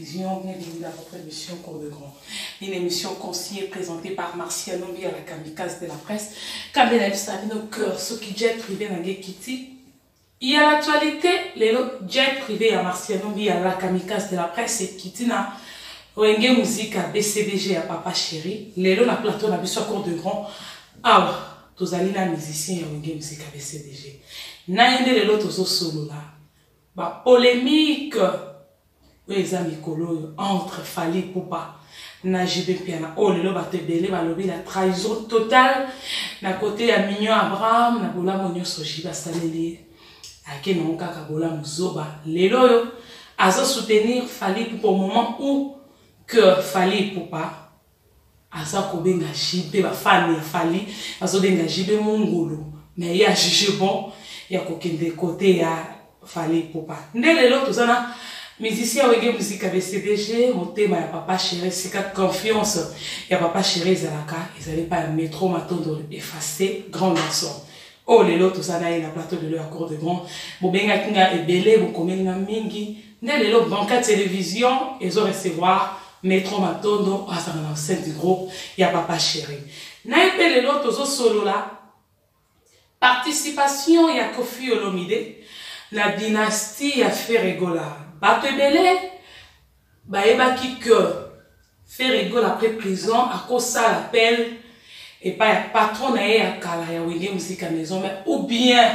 télévision, bienvenue à votre émission Cours de Grand. Une émission conseillée présentée par Martial Nombi à la kamikaze de la presse. Kabela Savino Cœur, ce qui jet privé dans Kitty. Il y a l'actualité, les jet privé à Martial Nombi à la kamikaze de la presse et Kitty na Wenge musique à BCDG à Papa Chéri. Les lots na plateau na biso Cours de Grand. Ah, tous allez na musicien à Wenge musique à BCDG. Na yende les lots tous solo là. Ba polémique. Les amis entre Fally Poupa na JB Piana. Oh, le loba te belé, balobi la trahison totale. Na côté ya Mignon Abraham, na bola monyo soji basaleli. Ake na onka kabola muzoba. Lelo yo, azo soutenir Fally Poupa au moment où que Fally Poupa aza kobenga JB, ba fan ya Fally, azo benga JB mongolo. Mais ya jugé bon, ya kokende côté ya Fally Poupa. Ndele lelo tozana musicien Wenge musique avec CDG, mon thème ya Papa Chéri, c'est qu'à confiance, ya Papa Chéri Zalaka, ils n'allaient pas métro m'attendre effacer, grand garçon. Oh, les lots, tout ça, na plateau de leur Cours de Grand, Bobenga Kinga et Belé, Bokomenga Mingi, les lots, banca télévision, ils ont recevoir métro m'attendre, à sa l'enceinte du groupe, ya Papa Chéri. Na épé les lots, tous solo là, participation, ya Kofi Olomide, la dynastie ya Ferregola. Bato ebele, baeba qui que fait rigole après prison à cause ça l'appel et pas patron na ya kala ya Wenge musique à maison mais ou bien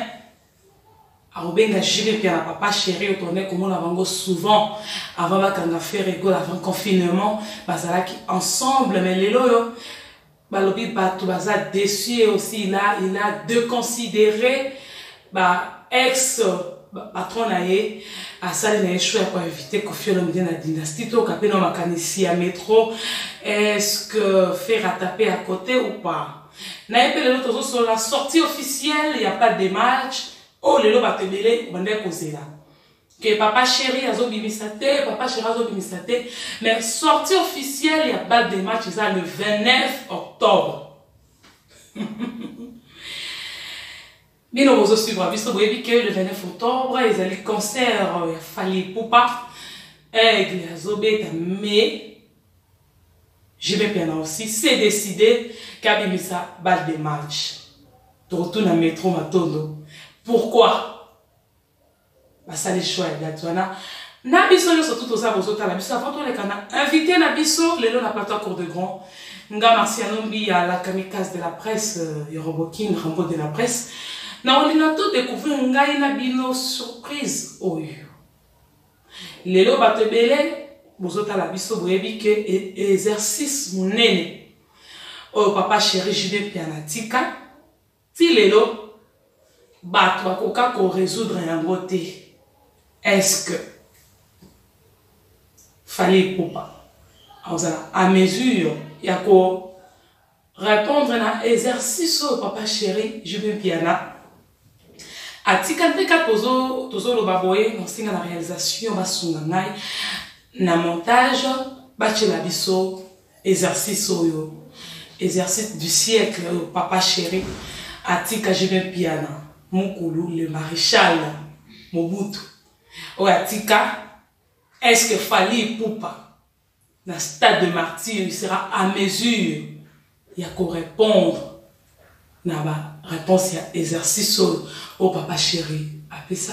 à Obenga JB puis à Papa Chéri on connaît comment on a souvent avant bakanga fait rigole avant confinement bazala qui ensemble mais les loyo balobi bato baza déçu aussi il a de considérer ba ex patron naé à ça il a choisi pour éviter que Kofi Olomide la dynastie to capé dans makanisi à métro est-ce que faire rattraper à côté ou pas na épé les autres sur la sortie officielle il y a pas de match oh les lots batebele on est causé là que Papa Chéri azo bimisate Papa Chéri azo bimisate mais sortie officielle il y a pas de match ça le 29 octobre. Mais nous allons suivre, puisque vous voyez que le 29 octobre, ils allaient concert, il a Fally Poupa, Aigle, Azobeta, mais je vais bien aussi, c'est décidé qu'à Bimisa, balle de match. Tu retournes à métro Matondo. Pourquoi? Parce que les choix, Nabiso, nous sommes tous aux avocats, la biso, avant tout, les canards, invité Nabiso, les lots n'a pas de Cours de Grand. Nga Martial Nombi à la kamikaze de la presse, Yorobokin, Rambo de la presse. Na olinato découvrir ngai na bino surprise oyo. Lelo batebele bozota la biso boyebi ke exercice munene. Oh Papa Chéri JB Pianatika. Ti lelo bato akoka ko résoudre yango te. Est-ce que Fally Poupa à mesure ya ko répondre na exercice au Papa Chéri JB Piana. Atikante ka tozo lo baboye non singa la réalisation basunga ngai na montage bachela biso exercice oyo exercice du siècle Papa Chéri atika JB Piana Mukulu le maréchal Mobutu o atika est-ce que Fally Poupa na stade de martyr il sera à mesure il y a qu'on répondre na ba réponse ya exercice au Papa Chéri appelez ça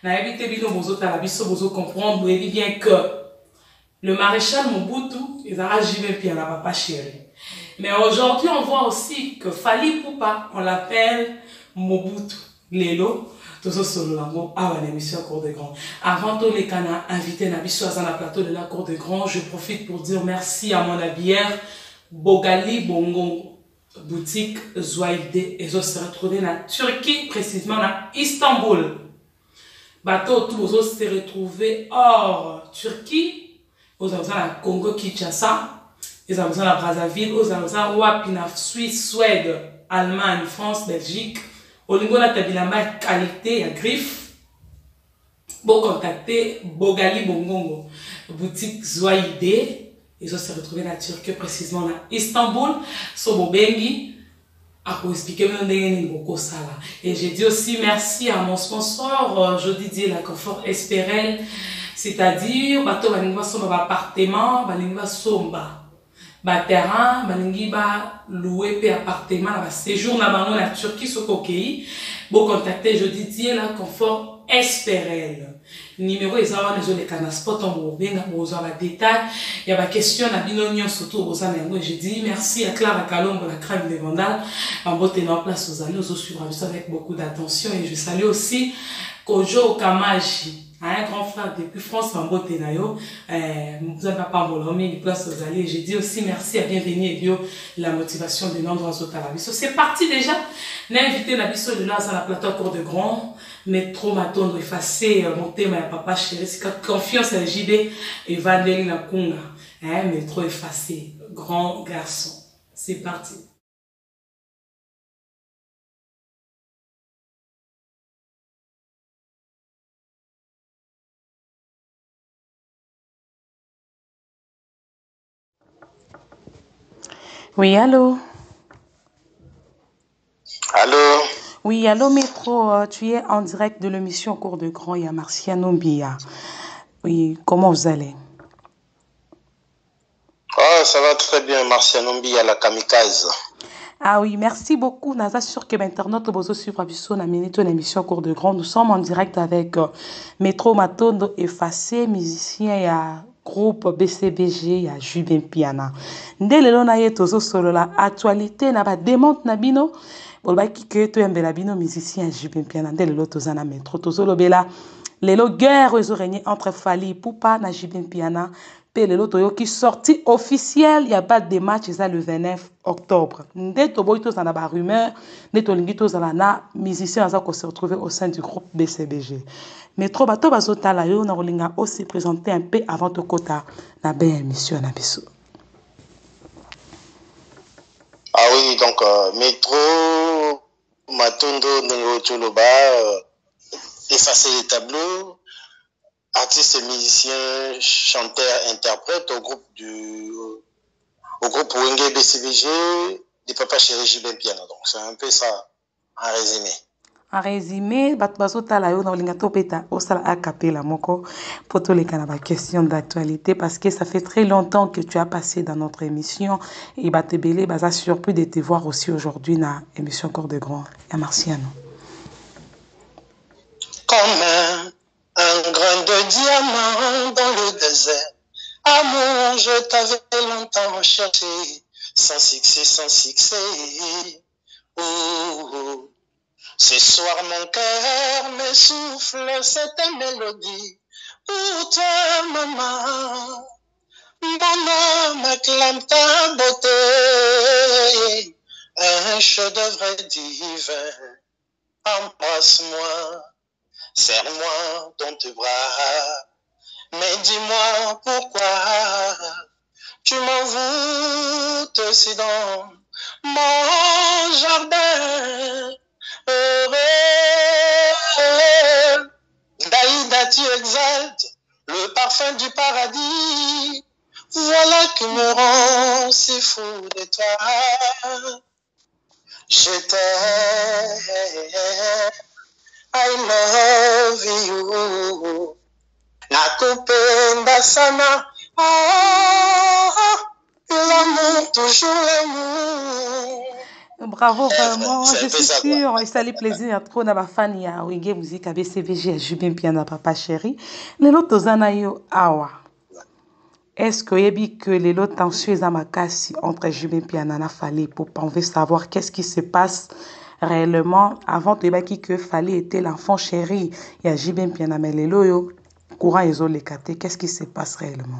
Na évité bino bozo talabiso bozo comprendre, vous dit bien que le maréchal Mobutu, ils ont JB Piana papa chéri. Mais aujourd'hui, on voit aussi que Fally Ipupa, on l'appelle Mobutu. Lelo, tout ça sur le lango, à l'émission Cour des Grands. Avant tous les canards invités à la plateau de la Cour des Grands, je profite pour dire merci à mon habillère, Bogali Bongo, boutique Zouaïde, et je se retrouver en Turquie, précisément à Istanbul. Bateau, tous vous se retrouver hors Turquie, vous avez besoin de Congo Kinshasa, vous avez besoin de Brazzaville, vous avez besoin de Wapina, Suisse, Suède, Allemagne, France, Belgique. Au niveau de la tabilamba, qualité, il y a griffe. Bon contacter Bogali Bongongo, boutique Zouaïde. Ils ont se retrouvé en Turquie, précisément à Istanbul, sur Bobengi, à vous expliquer beaucoup ça là. Et j'ai dit aussi merci à mon sponsor, je dis la Confort Espérel, c'est-à-dire, bateau balingwa somba appartement, balingwa somba. Terrain, balingi ba louer pe appartement, ba séjour na bango na Turquie sur Kokei. Bon contacter je dis la Confort Espérel. Numéro est là les les canaux spot en benga bozo la détail. Il y a ba question na binonio surtout boza na ngo. Je dis merci à Clara Kalombo la crème de Vandal. En beauté en place aux allez aux suivre avec beaucoup d'attention et je salue aussi Kojo Kamaji. Un grand frère depuis France, Mambote Nayo, vous n'avez pas volé, les places aux alliés. J'ai dit aussi merci à Bienvenue et Bio, la motivation de l'endroit au Talabiso. C'est parti déjà. L'invité Nabiso de là, à la plateau Cour de Grand, métro, maton, effacé, monter, ma papa chéri, c'est confiance à JB et Vandeli Nakunga, métro effacé, grand garçon. C'est parti. Oui, allô? Allô? Oui, allô, Métro, tu es en direct de l'émission Cour de Grand, il y a Marciano Mbia. Oui, comment vous allez? Oh, ça va très bien, Marciano Mbia, la kamikaze. Ah oui, merci beaucoup. Naza sûr que l'internaute bozo suivre biso na minute une émission Cour de Grand. Nous sommes en direct avec Métro Matondo effacé, musicien et groupe BCBG ya Jubin Piana. Ndelelo na ye tozo solo la actualité na ba démonte na bino. Bolbaki que to yambela bino musicien ya Jubin Piana. Ndelelo toza na Métro tozo lobela. Lelo guerre ont régné entre Fally Ipupa na Jubin Piana. Pe lelo toyo qui sorti officiel, il y a pas de match ça le 29 octobre. Nde to boy to za na ba rumeur, nde to lingi to za na musicien za ko se retrouver au sein du groupe BCBG. Mais trop bato bazotala yo na rolinga aussi présenter un peu avant to kota na ben émission na biso. Ah oui, donc métro Matondo Nengo Choloba, effacer les tableaux, artiste, musicien, chanteur, interprète au groupe Wenge BCBG, des papas chéri JB Piano. Donc c'est un peu ça en résumé. En résumé, bazotala yo na rolinga to peta osala a capella moko pour tous les canaba question d'actualité parce que ça fait très longtemps que tu as passé dans notre émission et batebele baza surpris de te voir aussi aujourd'hui na émission Cour de Grand. Ya Marciano. Comme un grain de diamant dans le désert. Amour, je t'avais longtemps cherché, sans succès, sans succès. Oh, oh. Ce soir, mon cœur me souffle cette mélodie. Pour toi, maman, mon homme acclame ta beauté. Un chef-d'œuvre divin, embrasse-moi. Serre-moi dans tes bras, mais dis-moi pourquoi tu m'envoûtes si dans mon jardin. Daïda, tu exaltes le parfum du paradis. Voilà qui me rend si fou de toi. Je t'aime. I love you. Nakupenda sana. Ah, l'amour, toujours l'amour. Bravo, vraiment. C'est Je un peu suis ça, quoi. sûre. Ça fait plaisir trop na bafani ya Wenge Musique ABCBG ya Jubin Piana Papa Chéri. Lelo tozana yo awa. Est-ce que yebi que lelo tension eza makasi entre Jubin Piana na Fally Ipupa? On veut savoir qu'est-ce qui se passe réellement avant de yebaki que Fally était l'enfant chéri ya Jubin Piana, mais lelo yo courant ezoleka te. Qu'est-ce qui se passe réellement?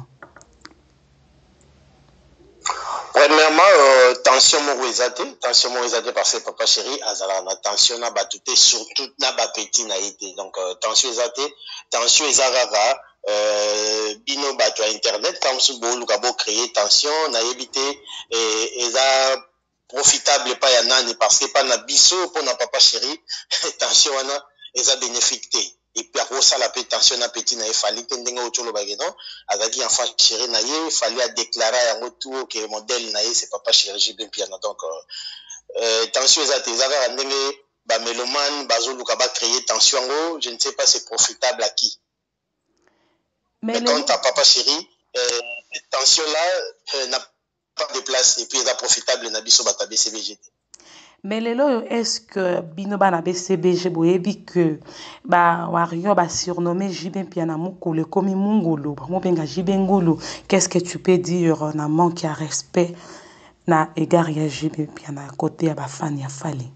Premièrement, tension morisate parce que papa chéri azala na tension na batute surtout na bapeti na été. Donc tension ezakaka bino bato à internet comme si bo luka bo créer tension na yebite eza profitable pas ya nani parce que pas na biso pour na papa chéri tension wana eza bénéfique te. Et puis après ça la tension na petit na Fally te ndenge otolo bageno azaki enfant chéri na ye Fally a déclaré yango tout que modèle na ye c'est papa chéri Jubin Piana. Donc tension ezate ezaka ndenge ba mélomane bazoluka ba créer tension ngo je ne sais pas c'est profitable à qui. Mais quand t'as papa chéri tension là n'a pas de place et puis est profitable na biso bata BCBG. Mais lelo, est-ce que bino bana BCBG boyebi que ba wario ba surnommé Jubin Piana Mukulu comme Mungulu, mo benga Jubin Ngulu? Qu'est-ce que tu peux dire en amont qui a respect na égard ya Jubin Piana côté ya ba fan ya Fally?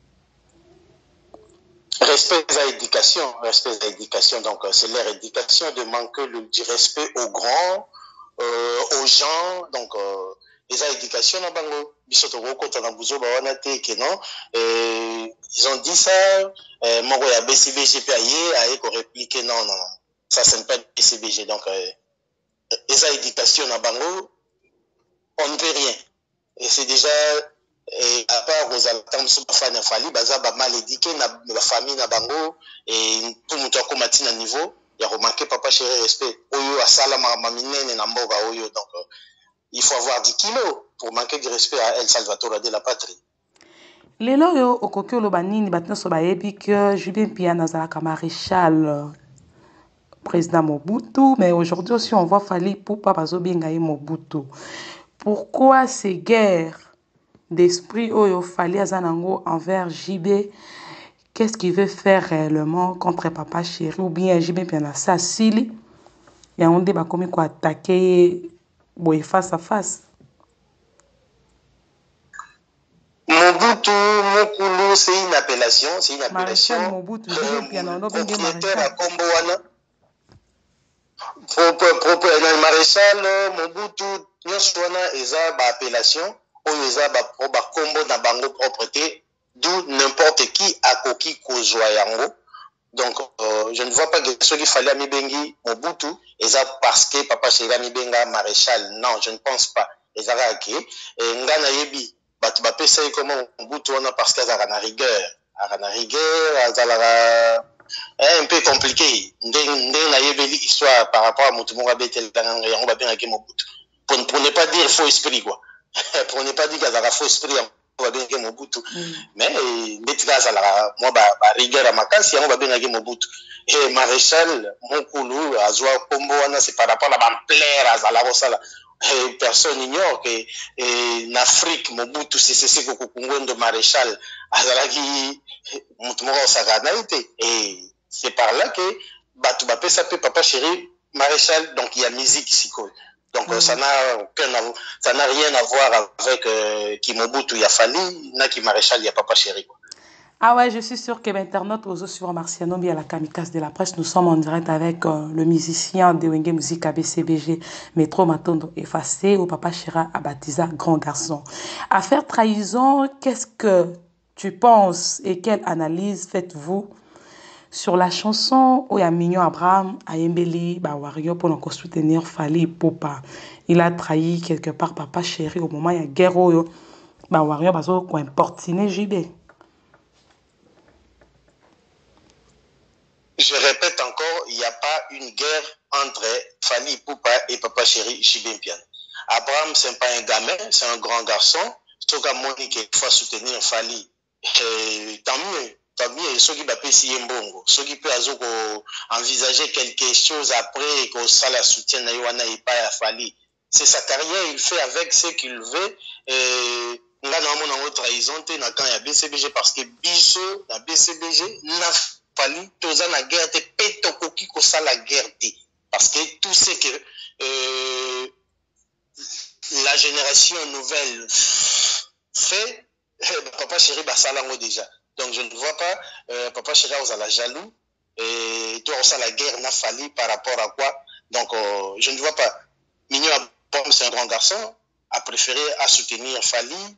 Respect à éducation, donc c'est leur éducation de manquer du respect aux grands, aux gens, donc les éducation na bango bisoto kota na buzo ba wana te que non ils ont dit ça moko ya BCBG pe aye ko répliquer non ça c'est pas BCBG donc les éducation na bango on ne peut rien et c'est déjà et à part aux alternances fan Fally baza ba mal éduqué na la famille na bango et tout muto ko matina niveau ya remarquer papa chéri respect oyo asala ma minene na mboka oyo donc il faut avoir 10 kilos pour manquer de respect à El Salvador de la patrie. Lelo yo okoki oloba nini bato nyonso bayebi que Jubin Piana azalaka maréchal président Mobutu, mais aujourd'hui aussi on voit Fally Ipupa bazobenga ye Mobutu. Pourquoi ces guerres d'esprit oyo Fally aza nango envers JB? Qu'est-ce qu'il veut faire réellement contre papa chéri ou bien Jubin Piana sa sili yango nde bakomi ko attaquer boye face à face? Mobutu Mukulu c'est une appellation Maréchal Mobutu Jubin Piana no benga propriétaire à maréchal Kombo wana propriétaire maréchal Mobutu nyonso wana eza ba appellation oyo eza ba kombo na bango propreté d'où n'importe qui akoki kozwa yango. Donc je ne vois pas que ce qu'il fallait à Mibengi Mobutu et ça parce que papa chéri Mibenga maréchal, non je ne pense pas et ça va que ngana yebi batu bapesa comment Mobutu on a parce qu'il y a la rigueur azala un peu compliqué ndeng na yebeli histoire par rapport à Mutumunga Betel yango ba benga ke Mobutu pour ne pas dire faux esprit quoi pour ne pas dire qu'il y a faux esprit Mobutu mais ndetika azalaka mwa ba rigueur ya makasi yango babengaki Mobutu et maréchal Mukulu azwa kombo wana c'est par rapport à bamplaire azala kosala personne ignore que en Afrique Mobutu Sese Koko Ngwendo maréchal azalaki mutu moko osaka na ye te et c'est par là que bato bapesa pe papa chéri maréchal donc il y a musique sikoyo. Donc ça n'a rien à voir avec qui Mobutu y a Fally, na qui maréchal y a papa chéri. Ah ouais, je suis sûre que l'internaute aux sur Marciano à la kamikaze de la presse, nous sommes en direct avec le musicien de Wenge Musique ABCBG, Métro Matondo effacé, au papa Chéra Abatiza, grand garçon. Affaire trahison, qu'est-ce que tu penses et quelle analyse faites-vous sur la chanson où il y a Mignon Abraham à Yembeli, Wario pour nous soutenir Fally Ipupa? Il a trahi quelque part papa chéri au moment où il y a guerre où Wario va importuner JB. Je répète encore, il n'y a pas une guerre entre Fally Ipupa et papa chéri Jubin Piana. Abraham, ce n'est pas un gamin, c'est un grand garçon. Soka Monique, il faut soutenir Fally. Tant mieux, ceux qui bappent si mbongo, ceux qui peuvent envisager quelque chose après que ça la soutient na Yoana et pas à Fally. C'est sa carrière, il fait avec ce qu'il veut. nga na mona ngo trahison te na camp ya BCBG parce que biso na BCBG na fali toza na guerre te pe tokoki kosala guerre te parce que tout ce que la génération nouvelle fait papa chéri basalango déjà donc je ne vois pas papa chéri ozala jaloux et toi osala guerre na fali par rapport à quoi donc je ne vois pas Mignon Abom c'est un grand garçon a préféré à soutenir Fali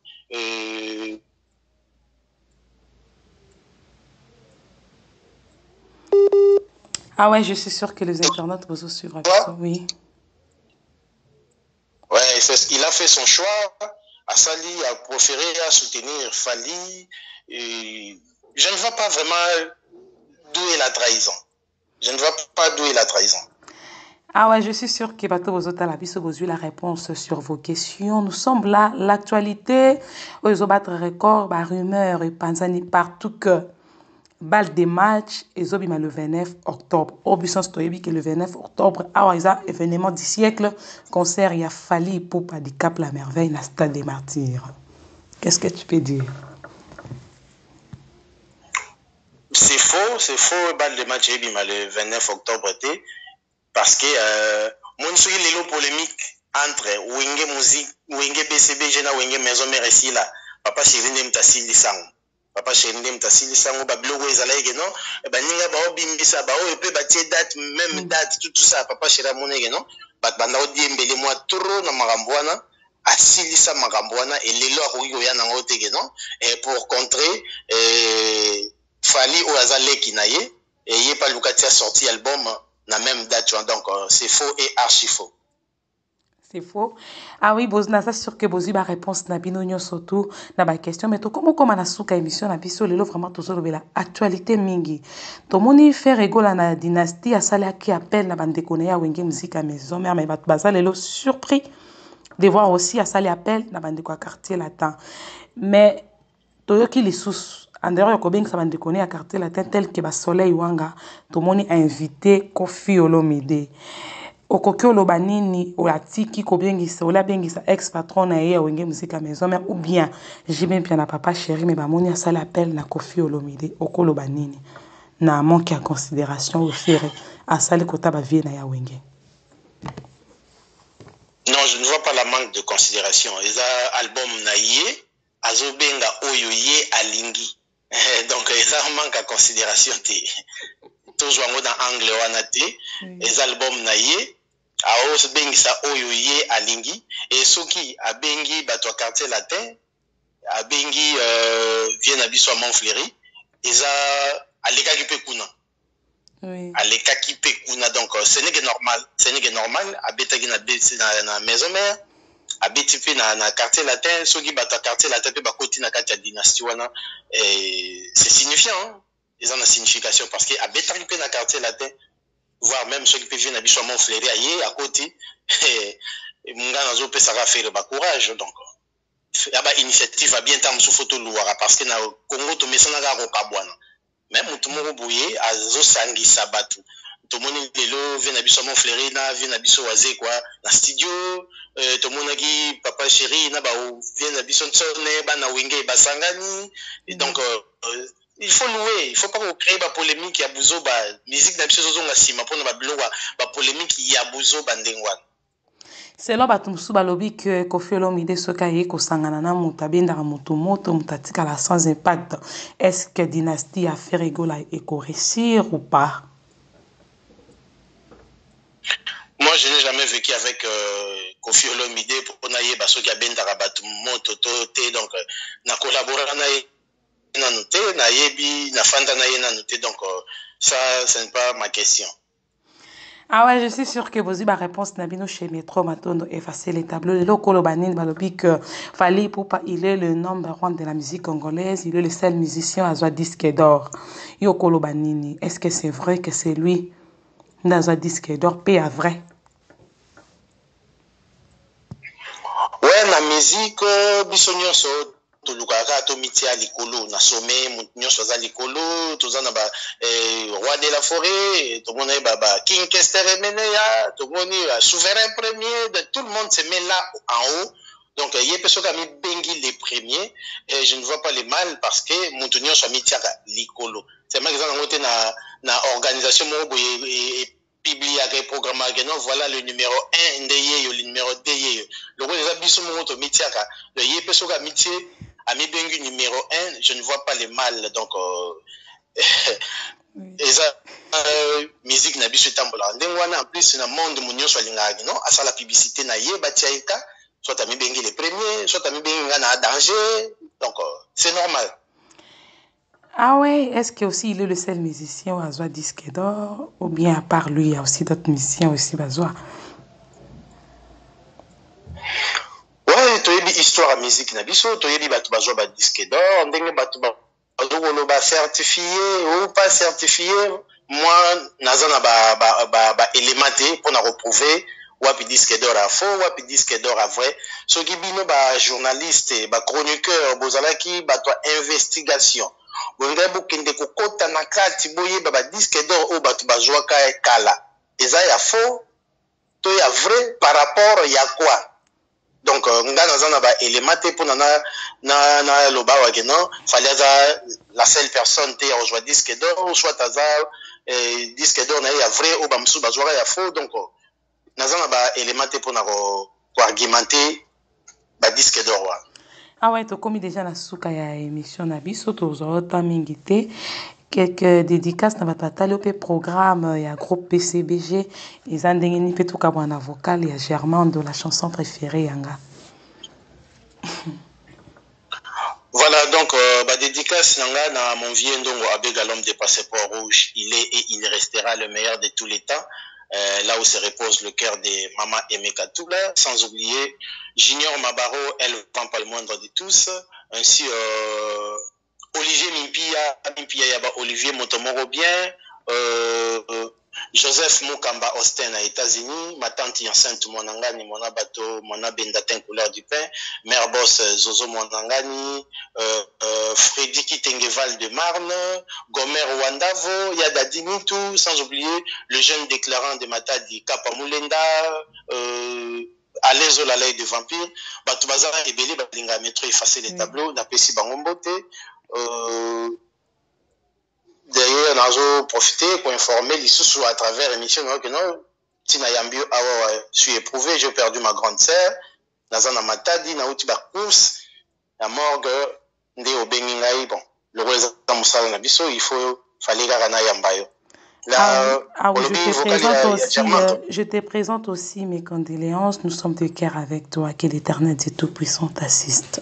Ah ouais, je suis sûr que les internautes vont suivre. Oui. Ouais, c'est ce qu'il a fait son choix. Assali a préféré à soutenir Fali. Et je ne vois pas vraiment d'où est la trahison. Je ne vois pas d'où est la trahison. Ah ouais, je suis sûre que Bato Bozota la bise vous la réponse sur vos questions. Nous sommes là, l'actualité, ils battre record, bah, rumeur et panzani partout que balle des matchs, ils ont le 29 octobre. Au but sens toyebi que le 29 octobre, ah événement du siècle, concert il y a Fali pour du Cap la Merveille, la Stade des Martyrs. Qu'est-ce que tu peux dire? C'est faux, balle des matchs le 29 octobre parce que mon souci les polémique entre Wenge Musique, Wenge BCBG na Wenge Maison Mère ici là, papa Chérine Mtasili Sang. Papa Chérine Mtasili Sang ba blogo ezala non, ba ninga ba obimbisa ba o pe ba tie date même date tout ça papa Chérine monege non, ba banda o diembele moi trop na magambwana asilisa magambwana et lelo akoki koya nango teke non, et pour contrer Fali o azaleki na ye et ye pa Lukati a sorti album na même date donc c'est faux et archi faux. C'est faux. Ah oui, bozna ça sûr que bozi ba réponse na bino surtout na ba question mais to comment na suka émission na biso lelo vraiment toujours la actualité mingi. To moni faire rigola na dynastie a sala qui appelle na bande kone ya Wenge Musique à maison mais ba baza lelo surpris de voir aussi a sala appel na bande ko quartier latin. Mais toyoki les sous en dehors ko beng sa bande kone ya quartier latin tel que ba soleil wanga to moni invité Koffi Olomide. Okoki oloba nini olatiki kobengisa olabengisa ex patron na ye Wenge Musique à maison mais ou bien jibe mpia na papa chéri mais bamoni asala appel na Koffi Olomide okoloba nini na manque à considération aussi asali kota ba vie na ya Wenge. Non, je ne vois pas la manque de considération. Les album na ye azobenga oyo ye alingi. Donc les manque à considération te. Toujours dans anglais wana te. Les albums na ye aos bengisa oyo ye alingi et soki abengi bato quartier latin abengi vient na biso Montfleury eza alekaki pe kuna alekaki pe kuna donc ce n'est que normal abetaki na maison mère abeti pe na quartier latin soki bato quartier latin pe bakoti na kati ya dynastie wana c'est signifiant eza na signification parce que abetaki pe na quartier latin voire même ceux qui peuvent venir à Montfleury ailleurs à côté munga nazo pesa ka faire ba courage donc ya ba initiative va bien tam sous photo louara parce que na Congo to mesana ka ko kabwana même mutu moko boye azo sangisa batu to moni lelo vient à Montfleury na vient à biso waze quoi na studio to monaki papa chéri na ba vient à biso tsone ba na Wenge basangani et donc il faut louer, il faut pas créer ba polémique ya buzo ba musique na biso zonga sima pona ba biloko ba polémique ya buzo bandengwa. Selon batumsu balobi que Koffi Olomide soka ye ko sangana na mutu abendaka mutu moto mutatika la sans impact. Est-ce que dynastie a fait rigoler et ko réussir ou pas? Moi, je n'ai jamais vécu avec Koffi Olomide pour na ye baso ki abendaka batu moto te donc na collaborer na ye na noté na yebi na fanda na ye na noté donc ça ce n'est pas ma question. Ah ouais, je suis sûre que vous avez la réponse Nabino chez Métro Matondo effacer les tableaux. Le local Banin Balobi que Fali Poupa, il est le number one de la musique congolaise, il est le seul musicien à avoir disque d'or. Yokolo Banini, est-ce que c'est vrai que c'est lui dans un disque d'or? Paix à vrai. Ouais, la musique, bisogno so tolukaka to mitia likolo na sommet nyonso aza likolo toza na ba roi de la forêt to mona ba King Kester Emeneya to moni souverain premier de tout le monde se met là en haut Donc, il y a personne qui a mis bengi les premiers, et je ne vois pas les mal parce que Moutounion soit mis tiaka l'icolo. C'est moi qui ai na organisation et publié avec programme non voilà le numéro 1 ndeye le numéro 2 le rôle des abisso moto mitiaka le y personne qui a mis a mis bengi numéro 1, je ne vois pas les mal donc et ça musique na biso tambola ndengwana en plus na monde munyo so lingaki non à ça la publicité na yeba tiaika soit tu as mis bengi les premiers, soit tu as mis bengi en danger. Donc, c'est normal. Ah ouais, est-ce qu'il aussi il est le seul musicien à jouer disque d'or? Ou bien à part lui, il y a aussi d'autres musiciens aussi à jouer? Ouais, tu as une histoire à musique nabiso, tu as une disque d'or, on a certifié ou pas certifié. Moi, nazana ba élémenté pour nous reprouver. Wapi disque d'or à faux, wapi disque d'or à vrai. Ce qui bino ba journaliste, ba chroniqueur, bozalaki, ba toi investigation. Bonga bukende kokota na kati boye ba disque d'or ou ba tu ba joaka kala. Eza ya faux, to ya vrai par rapport ya quoi. Donc nga nazana ba élémenté pour na loba wa kenon, fallait la seule personne te ya jouer disque d'or ou soit azar disque d'or na ya vrai ou ba msu ba joaka ya faux donc nazana ba élémenté pour argumenter ba disque d'or. Ah ouais, tu comme déjà la souka ya émission na biso to zota mingité quelques dédicaces na batata le programme ya groupe PCBG et zandengeni pe to kabwana vocal ya Germain de la chanson préférée yanga. Voilà donc ba dédicace nanga na mon vieux ndongo Abega l'homme des passeports rouges, il est et il restera le meilleur de tous les temps. Là où se repose le cœur de Maman Emeka Toula, sans oublier Junior Mabaro, elle ne prend pas le moindre de tous, ainsi Olivier Mimpia Yaba, Olivier Motomoro bien, Joseph Mukamba Austin aux États-Unis, ma tante enceinte Monangani, Mona Bato, Mona Bendatin couleur du pain, mère boss Zozo Monangani, Freddy Tengeval de Marne, Gomer Wandavo, Yadadi Nitu, sans oublier le jeune déclarant de Matadi Kapamulenda, Alezo la lait de vampire, Batubazara et Bélé, Balinga Métro effacer les tableaux, Napesi Bangombote, d'ailleurs, nous avons profité pour informer les sous à travers l'émission que non, Tina Yambio, je suis éprouvé, j'ai perdu ma grande sœur, Nazana Matadi, Naouti Bakous, la morgue, Ndé Obengingaï, bon, le roi Moussala Nabiso, il fallait Garana Yambayo. Je te présente aussi mes condoléances, nous sommes de cœur avec toi, que l'Éternel et Tout-Puissant t'assiste.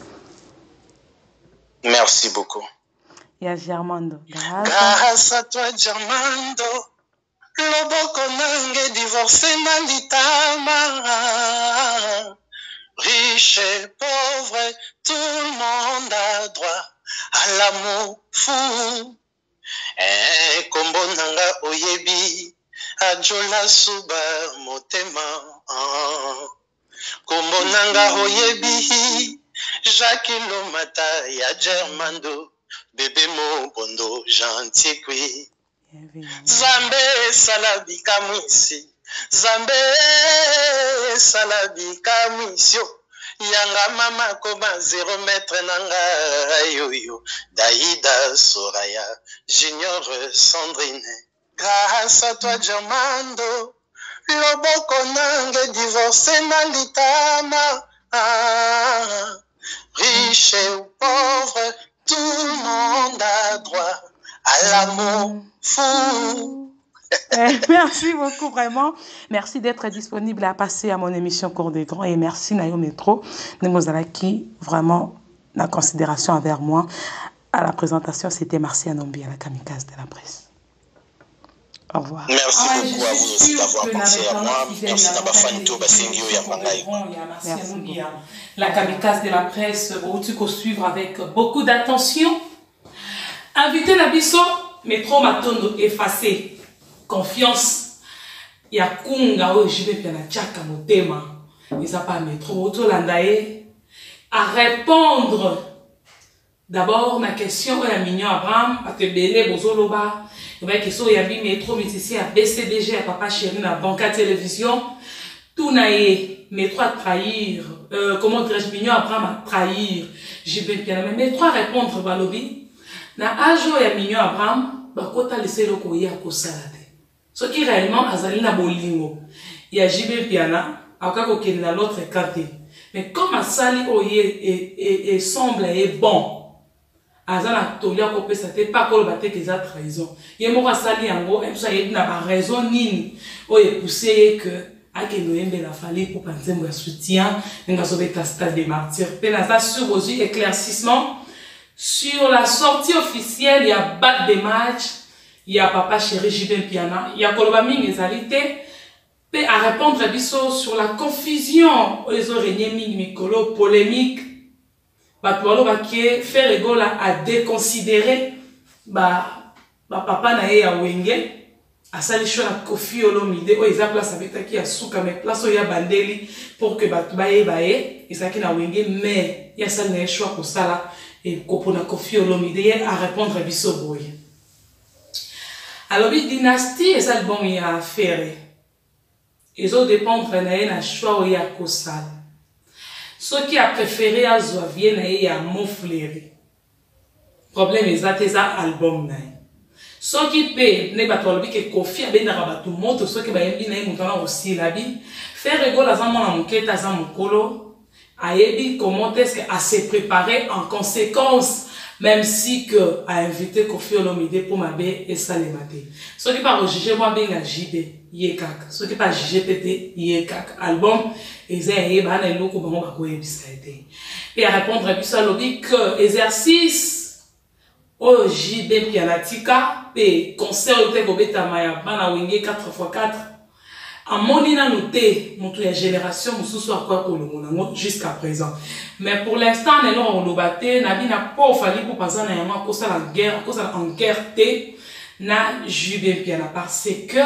Merci beaucoup. Il y a Germando. Grâce à toi, Germando, loboko nange divorcé malitama. Riche et pauvre, tout le monde a droit à l'amour fou. Kombo nanga oyebi, ajola suba motema. Kombo nanga oyebi, Jacques Lomata ya Germando. Bébé mo bondo gentil kui Zambe salabi kamisi Zambe salabi kamisio Yanga mama koma 0 mètre nanga yoyo Daïda Soraya Junior Sandrine grâce à toi Germando loboko nange divorcé na litama riche ou pauvre tout le monde a droit à l'amour fou. Merci beaucoup, vraiment. Merci d'être disponible à passer à mon émission Cours des Grands et merci Nayo Métro Nemozalaki, vraiment la considération envers moi. À la présentation, c'était Marcia Nombi à la kamikaze de la presse. Au revoir. Merci beaucoup à vous aussi d'avoir pensé à moi. Merci d'avoir fait tout Basingio Yamangaï. Merci beaucoup. La kamikaze de la presse, où tu peux suivre avec beaucoup d'attention. Invité Nabiso, Métro Matondo effacé. Confiance. Il y a Kunga, je vais faire la tchaka motema. Ils n'ont pas Métro Otolandae. À répondre. D'abord, ma question est à Mignon Abraham, parce que Bélé Bozoloba. Il y a une question, il y a Métro, mais ici à BCDG, à Papa Chéri, à Banca Télévision. tout naïe, mes trois trahir, comment dirais-je, Mignon Abraham a trahir, JB Piana, mais mes trois répondre, Balobi, na ajo ya Mignon Abraham, bakota laissé le koye à kosalade. Ce qui réellement, azali na bolingo, il y a JB Piana, akako kene na l'autre écarté. Mais comme Asali Oye et semble est bon, Azana Tolia Kopé, ça n'était pas qu'on le battait qu'ils a trahison. Il y a Asali Ango, et ça y a raison, ni, Oye poussé que, à que nous aimons la famille pour penser mon soutien, nous avons sauvé la stade des martyrs. Pénasa sur aux yeux, éclaircissement, sur la sortie officielle, il y a batte des matchs, il y a papa chéri Jibin Piana, il y a Kolobami Nezalité, à répondre à Bisso sur la confusion, les oreillers mikolo polémique, faire rigolo à déconsidérer, papa na ya wenge, à salisho la kofi olomide, o isa place avec qui a souka mais place o ya bandeli pour que batubaye baye, isa ki na wenge, mais ya sal na choix pour ça là, et kopona kofi olomide à répondre à Bisso boy. Alors, dynastie, et ça le bon y a faire. Ils ont dépendre d'un choix où il y a Kosal. Ceux qui a préféré à Zoavie, il y a Moufleri. Problème est que ça album. Ceux qui paient, ne pas trop que Kofi a bien rabattu monte, ceux qui baillent bien montant aussi la vie. Faire rigolo à Zamon à Mouquet, à Zamokolo. Ayebi, comment est-ce qu'à se préparer en conséquence, même si que a invité Kofi Olomide pour ma baie et ça les mater. Ceux qui pas juger moi bien à JB. Yekak, ce qui pas JGPT, Yekak, album, et c'est un peu comme on va courir biscaïté. Et à répondre à ça, lobby que exercice au JB Pianatika, et concert au Tegobeta Maya, Bana Wingé 4x4, à mon ina noté, mon toute génération, mon sous à quoi pour le monde, jusqu'à présent. Mais pour l'instant, on nous battait, n'a pas fallu pour passer à cause de la guerre, à cause de la guerre, na JB Piana, parce que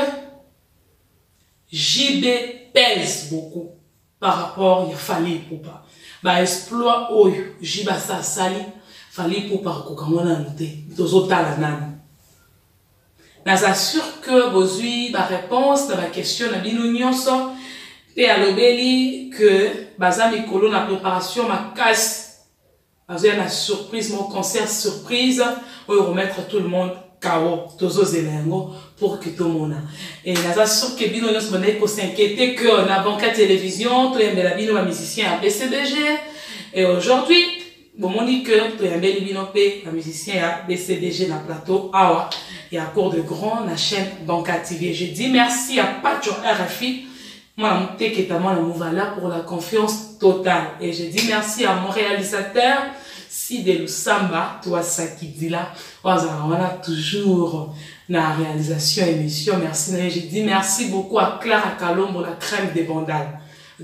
JB pèse beaucoup par rapport à Fali Poupa. Bah, exploit oyo, JB sa sali, Fali Poupa kokamona nte, tozota la nan. N'assure que vos la réponse de la question na bino nyonso, te alobeli que bazami kolo na préparation ma casse, bazia na surprise, mon concert surprise, oyo remettre tout le monde KO, tozo zelengo, pour que tout le monde. Et nous sûr que bino nous venait s'inquiéter que on a banque télévision, tout le monde la musicien à BCDG. Et aujourd'hui, bon on dit que tout le monde bino p la musicien à BCDG dans plateau awa et à cours de grand la chaîne Banca TV. Je dis merci à Patcho RFI, moi on t'es que la mouvala pour la confiance totale. Et je dis merci à mon réalisateur si de Lusamba, toi ça qui dit là, on a toujours la réalisation émission. Merci. Je dis merci beaucoup à Clara Kalombo, la crème des bandales.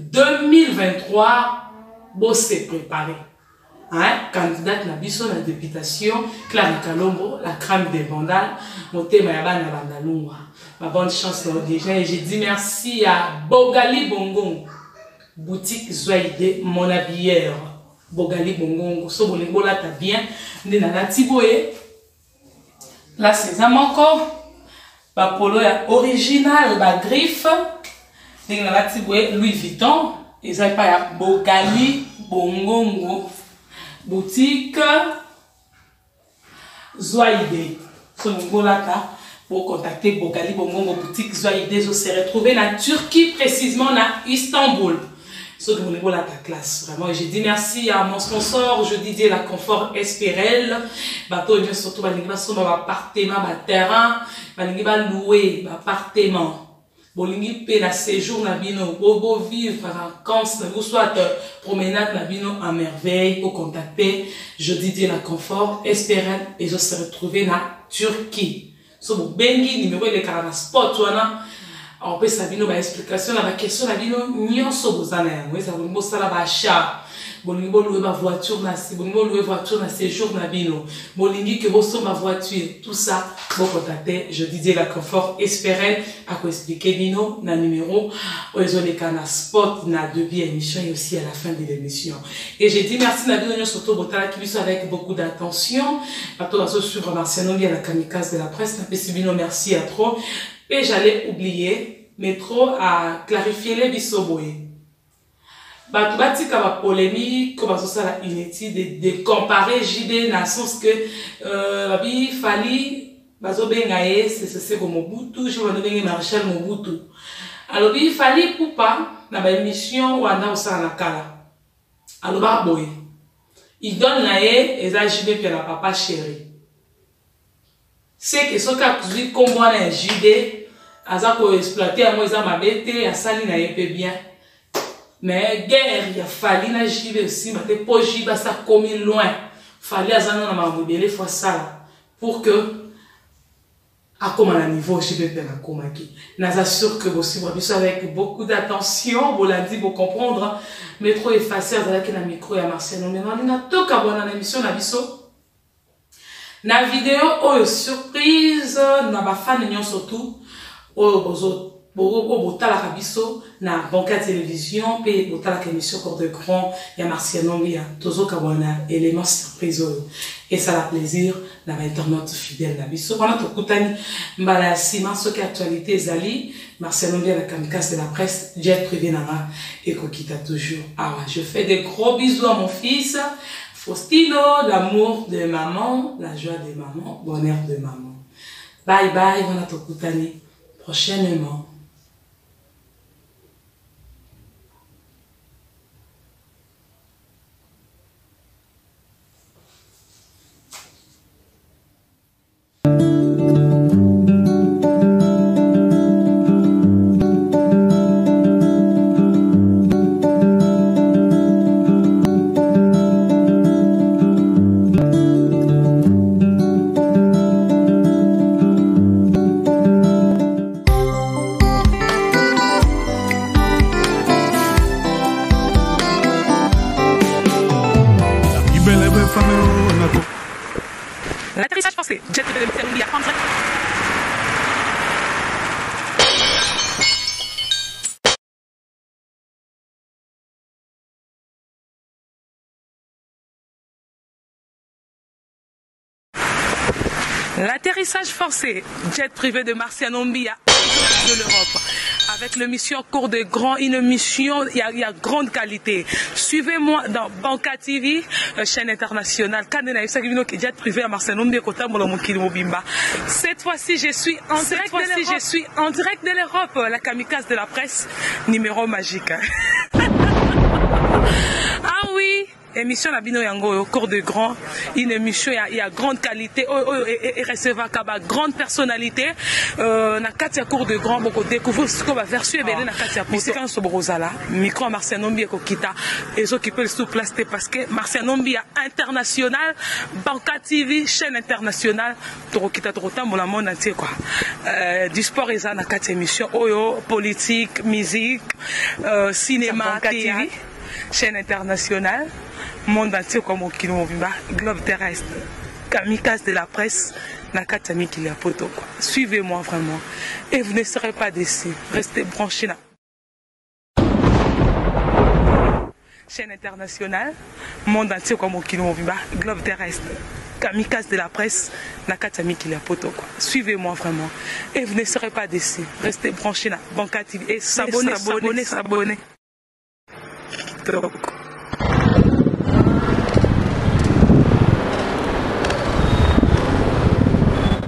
2023, bon c'est préparé. Hein? Candidate na biso na députation, Clara Kalombo, la crème des bandales. Moté Mayaba na bandalungwa. Ma bonne chance déjà. Et je dis merci à Bogali Bongo, boutique Zoïde, mon habillère. Bogali Bongo, so bolingo là t'as bien, né na tiboé. Là c'est ça encore, ba polo ya original, ba griffe, né na tiboé Louis Vuitton, et ça pas ya Bogali Bongo, boutique Zoïde. So bongo là t'as pour contacter Bogali Bongo boutique Zoïde, je serai retrouvé na Turquie précisément na Istanbul. Ce que vous la ta classe, vraiment. J'ai dit merci à mon sponsor, je dis la confort Espérel. Bateau, bien surtout, balingi sur appartement, terrain, balingi louer, appartement. Bolingi paie la séjour, na bino, bobo vivre, vacances, ou soit promenade, na bino, en merveille, pour contacter, je dis la confort Espérel, et je serai retrouvé na Turquie. So, bengi, numéro de carana spot, on peut savoir une explication la question la bino nyonso bozana yango ça bongo sala ba achat bolingo louer ma voiture na si bolingo louer voiture na séjour na bino bolingi que boso ma voiture tout ça bon contacter je disais la confort Espérel à quoi expliquer bino na numéro oezole kana spot na début émission et aussi à la fin de l'émission et j'ai dit merci na bino surtout botala qui biso avec beaucoup d'attention bato baso sur Marciano à la kamikaze de la presse na pesibino merci à trop. Et j'allais oublier Métro a clarifié les bisoboye. Batika va polémique, comme ça la inutile de comparer JB dans le sens que babi fali bazo bengaye c'est comme Mobutu, je vais donner Marshal Mobutu. Alors il fallait pour pas dans la émission wana osala na kala. Alors ba boy. Il donne la et ça JB puis la papa chéri. C'est que ce qu'a dit comme moi na JB aza ko exploiter à moi ça ma bête à sali na yé bien. Mais guerre, il a fallu na JB aussi, mais pour JB ça commis loin. Fallait azana na mabobele fois ça pour que à comment à niveau JB peut la commaquer. Nous assure que vous suivez avec beaucoup d'attention, vous l'a dit, vous comprendre. Métro effacé avec un micro et à Martial. Mais on a tout qu'à voir dans l'émission na biso. Na vidéo oh surprise, na ba fan union surtout oh bozo botala kabiso na banca télévision pe botala émission Cour de Grand ya Martial Nombia tozo kabwana élément surprise et ça la plaisir na internaute fidèle na biso wana tokutani mbala sima soki actualité ezali Martial Nombia la kamikaze de la presse jet privé nanga et kokita toujours je fais des gros bisous à mon fils Faustino, l'amour de maman, la joie de maman, bonheur de maman. Bye bye, wana tokutani prochainement. L'atterrissage forcé, jet privé de Martial Nombia en direct. L'atterrissage forcé, jet privé de Martial Nombia de l'Europe. Avec le mission Cour de Grand, une mission, il y a grande qualité. Suivez-moi dans Banca TV, chaîne internationale. Jet privé à Martial Nombia. Cette fois-ci, je suis en direct de l'Europe. La kamikaze de la presse, numéro magique. Ah oui! Émission la bino yango Cour de Grand, une émission il y a grande qualité et recevra kaba grande personnalité na katia Cour de Grand boko découvrir ce qu'on va verser belé na katia musika so brozala micro à Martial Nombia ko kita ezo qui peut le sous-placer parce que Martial Nombia international Banca TV chaîne internationale to kita to tambola monde entier quoi du sport eza na katia émission oyo politique musique cinéma TV chaîne internationale monde entier comme au kilo globe terrestre kamikaze de la presse nakatami Kilia Poto. Suivez-moi vraiment et vous ne serez pas déçus. Restez branchés là. Chaîne internationale monde entier comme au kilo globe terrestre kamikaze de la presse nakatami Kilia Poto. Suivez-moi vraiment et vous ne serez pas déçus. Restez branchés là. Banca TV et s'abonner.